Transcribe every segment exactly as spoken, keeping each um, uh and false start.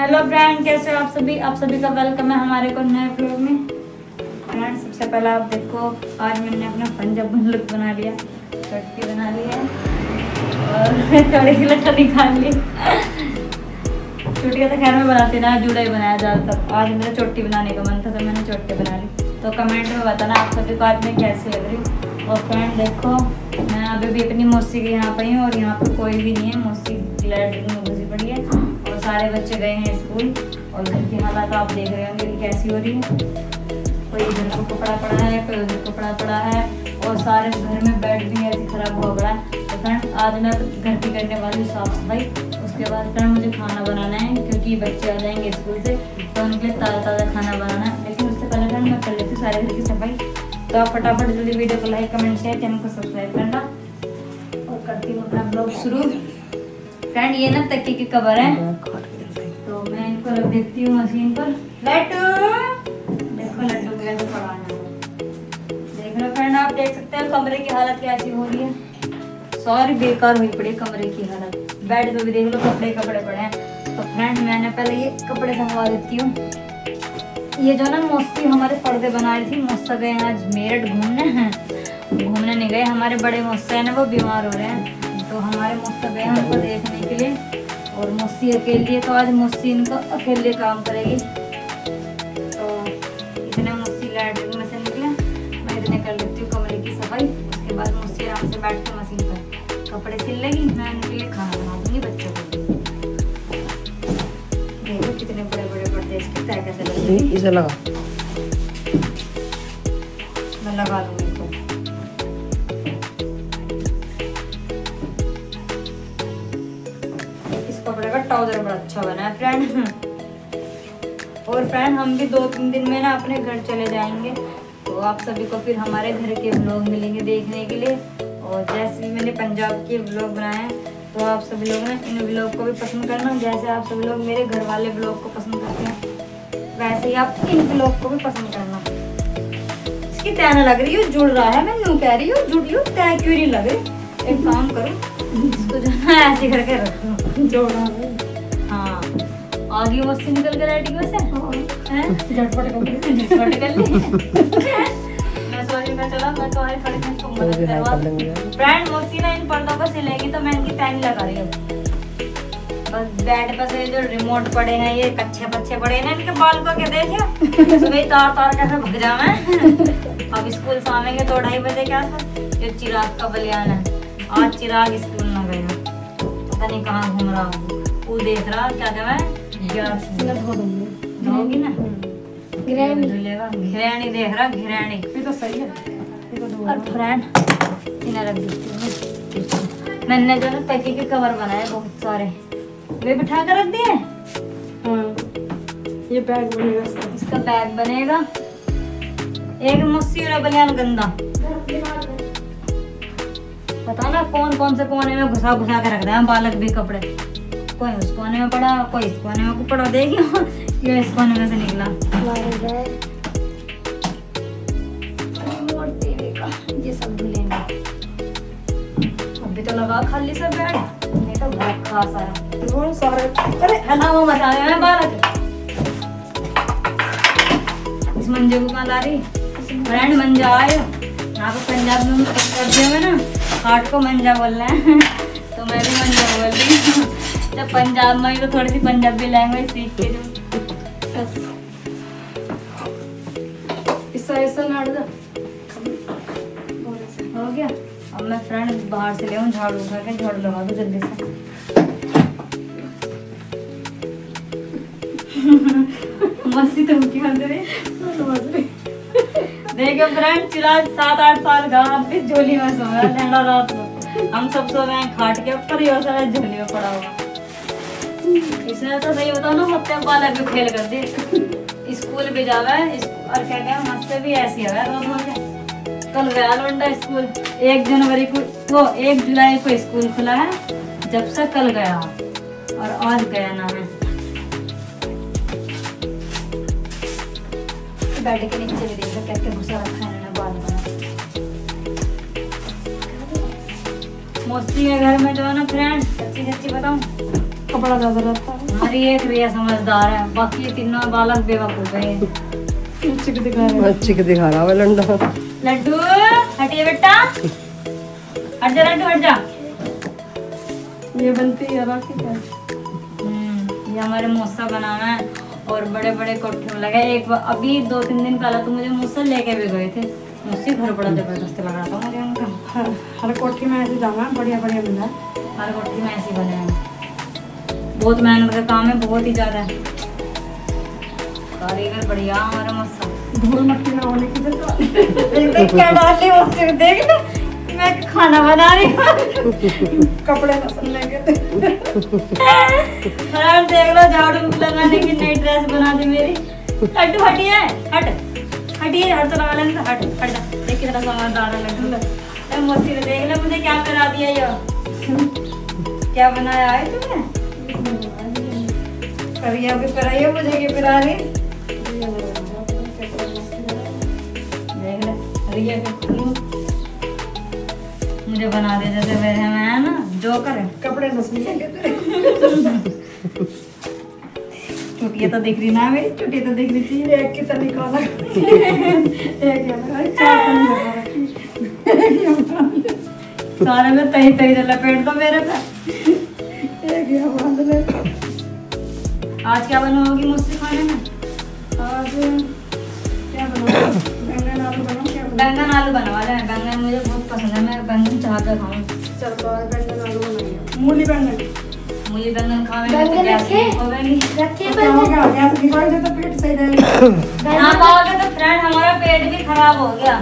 Hello friend, कैसे हो आप सभी आप सभी का वेलकम है हमारे को नए व्लॉग में। फ्रेंड, सबसे पहले आप देखो, आज मैंने अपना पंजाब लुक बना लिया, चटकी बना ली है और थोड़ी सी लट्टा निकाल ली। चोटियाँ तो खैर में बनाती ना, जूड़ा ही बनाया ज़्यादातर। आज मेरा चोटी बनाने का मन था तो मैंने चोटी बना ली। तो कमेंट में बताना आप सभी को आज मैं कैसी लग रही हूँ। और फ्रेंड देखो, मैं अभी भी अपनी मौसी के यहाँ पर हूँ और यहाँ पर कोई भी नहीं है। मौसी लैट्रिन में घुसी पड़ी है और सारे बच्चे गए हैं स्कूल। और घर की हालत आप देख रहे होंगे कि कैसी हो रही है। कोई इधर को कपड़ा पड़ा है, कोई उधर कपड़ा पड़ा है और सारे घर में बेड भी ऐसे खराब हो गया है। तो फ्रेंड, आज मैं घर की करने वाली साफ सफाई। उसके बाद फ्रेंड मुझे खाना बनाना है क्योंकि बच्चे आ जाएंगे स्कूल से, तो उनके लिए ताज़ा ताज़ा खाना बनाना है। लेकिन उससे पहले फ्रेंड मैं कर लेती हूँ सारे घर की सफाई। तो आप फटाफट जल्दी वीडियो को लाइक कमेंट शेयर, चैनल को सब्सक्राइब करना और करती हूँ अपना ब्लॉग शुरू। फ्रेंड, ये ना तकिए की कवर है, तो मैं इनको रख देती हूँ मशीन पर। लड्डू देखो, लड्डू को कैसे पड़ा है, देख लो फ्रेंड। आप देख सकते हैं कमरे की हालत कैसी हो रही है, सारी बेकार हुई पड़ी कमरे की हालत। बेड पे भी देख लो कपड़े कपड़े पड़े हैं। तो फ्रेंड, मैंने पहले ये कपड़े संगवा देती हूँ। ये जो ना मौसी हमारे पर्दे बना रही थी, मौसा गए आज मेरठ घूमने हैं, घूमने नहीं गए। हमारे बड़े मौसा है ना, वो बीमार हो रहे हैं, तो हमारे मौसा गए हैं उनको देखने के लिए। और मौसी अकेली है, तो आज मौसी इनको अकेले काम करेगी। तो इतने मौसी लैट्रिन में से निकले, मैं इतने कर लेती हूँ कमरे की सफाई। उसके बाद मौसी आराम से बैठ के मशीन पर कपड़े सिल लेगी, मैं इनके लिए खाना बना दूँगी बच्चों को। देखो कितने बड़े बड़े पर्दे, इसके तय कैसे लगे। इसे लगा, मैं लगा दूँगी इसको। इस कपड़े का ट्राउजर बड़ा अच्छा बना है फ्रेंड। और फ्रेंड, हम भी दो तीन दिन में ना अपने घर चले जाएंगे, तो आप सभी को फिर हमारे घर के व्लॉग मिलेंगे देखने के लिए। और जैसे भी मैंने पंजाब के व्लॉग बनाए हैं, तो आप सभी लोग ना इन व्लॉग को भी पसंद करना। जैसे आप सभी लोग मेरे घर वाले व्लॉग को पसंद करते हैं, वैसे ही आप इन व्लॉग को भी पसंद करना। इसकी तय न लग रही है, जुड़ रहा है, मैं यूँ कह रही हूँ जुड़ यूँ, तय क्यों नहीं लग रही। एक काम करो, इसको जो है ऐसे करके रखो, जोड़ा। हाँ, आगे मस्ती निकल कर रेडी वैसे झटपट झटपट कर ली। मैं सोच रहा चला मैं तुम्हारी थोड़ी सी मदद करवा। फ्रेंड, मस्ती ना इन पर्दों को सिलेगी, तो मैं इनकी तय नहीं लगा रही हूँ। बस बेड पर से जो रिमोट पड़े हैं, ये कच्चे पच्चे पड़े हैं, इनके बाल को क्या देखे सुबह तार तार कैसे भग जावे। अब स्कूल से आएंगे दो ढाई बजे के आसपास। ये चिराग का बलियान है, आज चिराग स्कूल न गया, पता नहीं कहाँ घूम रहा हूँ। वो देख रहा क्या क्या मैं धोगी ना, घिरैनी देख रहा, घिरैनी भी तो सही है। और फ्रेंड, इन्हें रख देती हूँ। मैंने जो ना तकिए के कवर बनाए बहुत सारे, वे बिठा कर रख दिए। ये बैग बनेगा, इसका बैग बनेगा। एक मुस्सी और बनियान गंदा, पता ना कौन कौन से कोने में घुसा घुसा के रख रहे हैं बालक भी कपड़े। कोई उस कोने में पड़ा, कोई इस कोने में पड़ा, देखियो ये इस कोने में से निकला। ये सब भी लेंगे, अभी तो लगा खाली सा बैग, नहीं तो बहुत खा सारा बहुत सारे। अरे हला वो मचा रहे हैं बालक। इस मंजे को कहाँ ला रही फ्रेंड? मंजा आयो यहाँ पे पंजाब में, पंजाब में ना हाट को मंजा बोल रहे हैं, तो मैं भी मंजा बोल रही हूँ। जब पंजाब में तो थोड़ी सी पंजाबी लैंग्वेज सीख के जो हो गया। अब मैं फ्रेंड बाहर से ले आऊँ, झाड़ू उठा के झाड़ू लगा दूँ जल्दी से। मस्ती तो क्या कर रही देखो फ्रेंड, चिराग सात आठ साल का अब इस झोली में सो रहा है रात को। हम सब सो गए खाट के ऊपर, ये सारा झोली में पड़ा हुआ। इसने तो सही बताओ ना, हफ्ते बालक भी खेल कर दे, स्कूल भी जावे और क्या क्या मस्ते भी ऐसी है। कल गया लौंडा स्कूल, एक जनवरी को वो एक जुलाई को स्कूल खुला है, जब से कल गया और आज गया ना है। बेड के नीचे भी देखो कैसे घुसा रखा है ना बाल बना। मौसी के घर में जो है ना फ्रेंड, सच्ची सच्ची बताऊं, कपड़ा ज्यादा रहता है। हमारी एक भैया समझदार है, बाकी ये तीनों बालक बेवकूफ है। चिक दिखा रहा है, चिक दिखा रहा है लंडा। लड्डू हटिए बेटा, हट जा लड्डू, हट जा। ये बनती है राखी का। हम्म, ये हमारे मौसा बनाना है और बड़े बड़े कोठे में लगे। एक बार अभी दो तीन दिन पहले तो मुझे मुझसे लेके भी गए थे, मुझसे घर बड़ा जबरदस्त लग रहा था मुझे उनका। हर, हर कोठी में ऐसे जाना बढ़िया बढ़िया मिला, हर कोठी में ऐसे बने हैं। बहुत मेहनत का काम है, बहुत ही ज्यादा। कारीगर बढ़िया हमारा मौसा। धूल मट्टी ना होने की तो क्या डाल ली मुझसे, देख ना मैं खाना बना रही हूँ। कपड़े पसंद लगे थे। और देख लो झाड़ू लगाने की नई ड्रेस बना दी मेरी। लड्डू हटिए, हट हटिए, हट तो लगा लेना, हट हट जा। देख कितना समझदार है लड्डू। अरे मोती ने देख ले मुझे क्या करा दिया ये। क्या बनाया है तुमने? करिया भी कराइए, मुझे क्या करा रही। देख ले करिया भी मुझे बना दे जैसे मेरे में है ना जोकर है। कपड़े नस्मी चुटिया तो दिख रही ना मेरी, चुटिया तो दिख रही थी। एक की तरह निकाला, एक ये चार पन्नी लगा रखी, सारे में तही तही से लपेट दो मेरे पे। एक ये बांध ले। आज क्या बनवाओगी मुझसे खाने में? आज क्या बनाऊं? बैंगन आलू बनाऊं? क्या बनाऊं? बैंगन आलू बनवा रहे हैं। बैंगन मुझे बहुत पसंद है, मैं बैंगन चाहता खाऊं। चल तो आज बैंगन आलू बनाएंगे। मूली बैंगन, मुझे बैंगन खाने में तो गैस नहीं होगी। क्या हो गया? गैस निकाल दे तो पेट सही रहेगा। ना पाओगे तो फ्रेंड हमारा पेट भी खराब हो गया।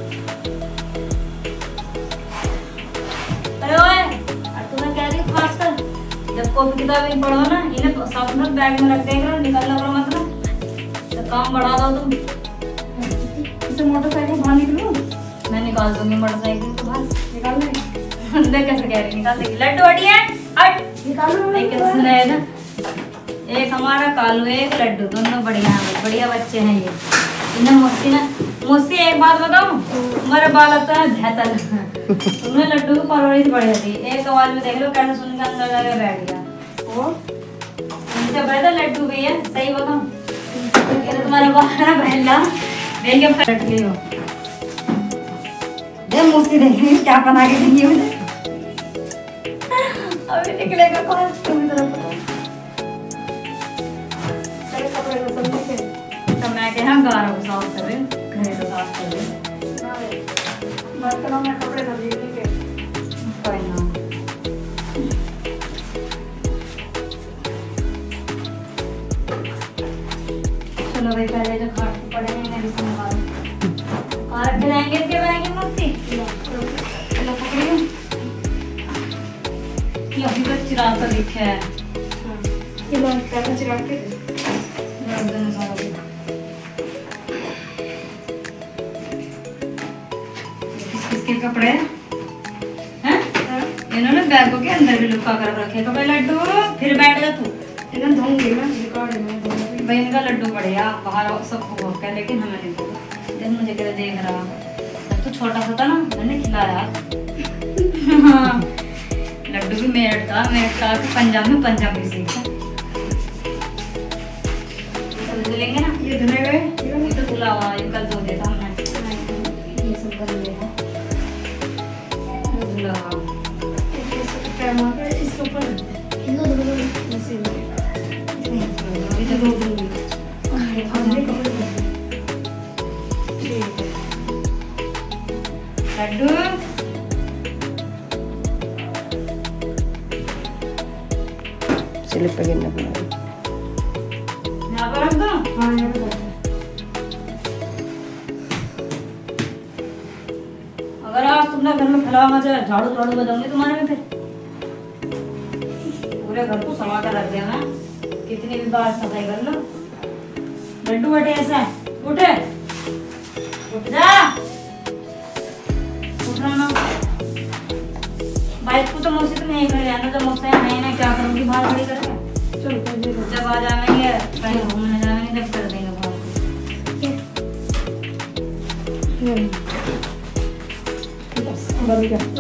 अरे ओए, तुम्हें कह रही खास कर जब कॉपी किताबें पढ़ो ना, इन्हें साथ में बैग में रख देगा, निकलना करो मत ना, तो काम बढ़ा दो तुम। इसे मोटरसाइकिल बाहर निकलूं? मैं निकाल दूंगी मोटरसाइकिल को बाहर। निकाल ले। देख कैसे कह रही निकाल देगी। लड्डू हटिए, हट। निकालो। एक सुना है ना, एक हमारा कालू है, एक लड्डू, दोनों बढ़िया हैं, बढ़िया बच्चे हैं ये। इन्हें मुझसे ना मुझसे एक बात बताऊं, हमारे बाल आता है बेहतर। उन्हें लड्डू की परवरिश बढ़िया थी। एक आवाज में देख लो कैसे सुन के अंदर जाके बैठ गया वो। उनसे बेहतर लड्डू भी है, सही बताऊं। ये तुम्हारा बाल ना बहला देख के फट गई हो। देख मुझसे देखिए क्या बना के देंगी मुझे। अभी निकलेगा कौन तुम तरफ। चल कपड़े को सब निकल। तो मैं के यहाँ गारा को साफ कर रही हूँ, घर को साफ कर रही हूँ। बर्तनों में कपड़े तो देख लेंगे। कोई ना। चलो भाई पहले जो खाट को पड़े हैं मैं भी संभालूं। और खिलाएंगे इसके बनाएंगे मस्ती। चलो पकड़ियो। ये अभी तक चिराग तो दिखे है। ये लो पैसा चिराग के दे। किसके कपड़े हैं? इन्होंने बैगों के अंदर भी लुका कर रखे कपड़े। लड्डू फिर बैठ जा तू। इन्हें धोऊंगी मैं, निकाल दूंगी। भाई इनका लड्डू बढ़िया बाहर सबको भोग है, लेकिन हमें नहीं भोगा। देख मुझे क्या देख रहा, जब तू छोटा सा था ना मैंने खिलाया। हाँ लड्डू भी मेरठ का, मेरठ का पंजाब में पंजाबी सीखा। लेंगे ना ये धुले हुए ये तो धुला हुआ, ये कल धो देता हमने। ये सब कर लेगा धुला हुआ। क्या मांगा इसके ऊपर इनको धो दो। इसे अभी तो धो दूंगी। भाजने कपड़े धो। ठीक है लड्डू स्लिप पे गिरना पड़ा। यहाँ पर रख दो। हाँ यहाँ पे अगर आप तुमने घर में फैलावा मचा झाड़ू झाड़ू बजाऊंगी तुम्हारे में, फिर पूरे घर को समा कर रख देना। कितनी भी बार सफाई कर लो। लड्डू बैठे ऐसा उठे, उठ जा, उठ रहा ना। बाइक को तो मौसी तुम यहीं खड़े रहना, जब मौसा यहाँ नहीं ना क्या करूँगी बाहर खड़ी करके। जब आ जाएंगे कहीं घूमने जाएंगे तब कर देंगे बाहर।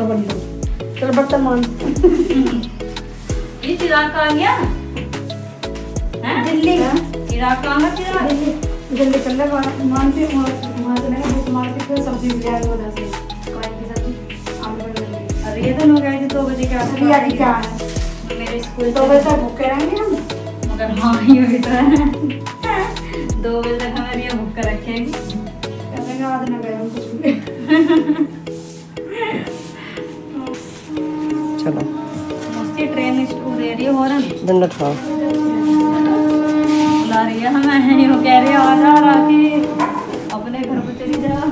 चल बर्तन मान। ये चिराग का आ गया। दिल्ली चिराग कहाँ है चिराग? दिल्ली दिल्ली चल रहा है मानसी वहाँ चलेंगे मार्केट में सब्जी ले आएंगे उधर से कढ़ाई की सब्जी आलू बंद। अरे ये तो लोग गए थे दो बजे के आसपास। रिया की क्या है मेरे स्कूल दो बजे तक भूखे रहेंगे हम। मगर हाँ ये भी तो है दो बजे तक हमें रिया भूख कर रखेगी। कहेंगे आज ना गए हम कुछ भी। चलो मस्ती ट्रेन स्कूल दे रही है हो रहा दिन खाओ बुला रही है हमें वो कह रही है आ जा राखी अपने घर पर चली जा।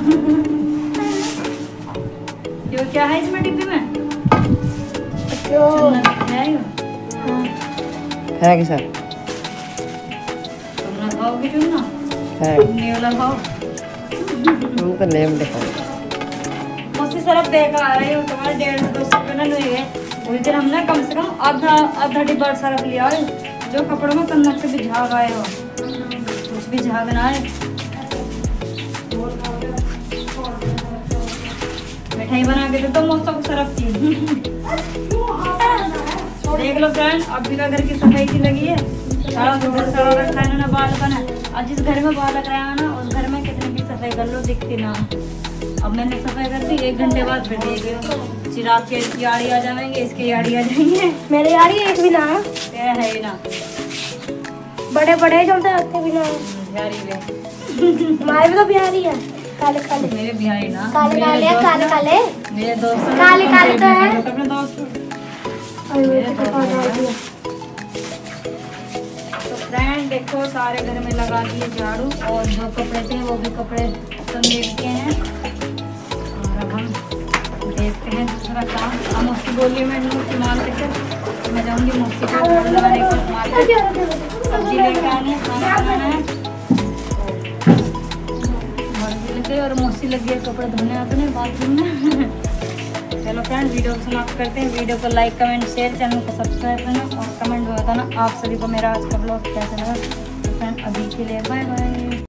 जो क्या है इसमें डिब्बे में चुन्ना है यो? है कि सर तुमने खाओगी चुन्ना है नहीं वाला खाओ। हम तो लेम दिखाओ मस्ती सरफ बेकार है तुम्हारे डेढ़ सौ दो सौ रुपये ना लिए उस दिन हमने कम से कम आधा आधा डिब्बा सरफ लिया है जो कपड़ों में कन्नक से भी झाग आए हो कुछ भी झाग ना आए। मिठाई बना के तो मौसम को सरफ थी। देख लो फ्रेंड अभी का घर की सफाई की लगी है सारा घर सारा रखा है ना बाल बना और जिस घर में बाल लग रहा है ना उस घर में कितनी भी सफाई कर लो दिखती ना। अब मैंने सफाई कर दी एक घंटे बाद फिर देख चिराग के इसकी याड़ी आ जाएंगे इसके याड़ी आ जाएंगे। मेरे यार ही एक भी ना है तेरा है ही ना बड़े बड़े चलते रहते भी ना बिहारी भी हमारे भी तो बिहारी है काले काले मेरे बिहारी ना काले काले मेरे काले दोस्त काले ना- मेरे दोस्त ना- काले काले तो है। अपने दोस्त अरे ये तो काला हो गया। तो फ्रेंड देखो सारे घर में लगा दिए झाड़ू और जो कपड़े थे वो भी कपड़े समेट दिए हैं और अब हम देखते हैं दूसरा काम। हम मौसी बोली मैं मूर्ति मान के चल मैं जाऊँगी मौसी को झाड़ू लगाने को मार्केट सब्जी लेके आनी है खाना बनाना है सब्जी लेके और मौसी लगी है कपड़े धोने अपने बाथरूम में। चलो फ्रेंड वीडियो को समाप्त करते हैं। वीडियो को लाइक कमेंट शेयर चैनल को सब्सक्राइब करना और कमेंट में बताना आप सभी को मेरा आज का ब्लॉग कैसा लगा। तो फ्रेंड अभी के लिए बाय बाय।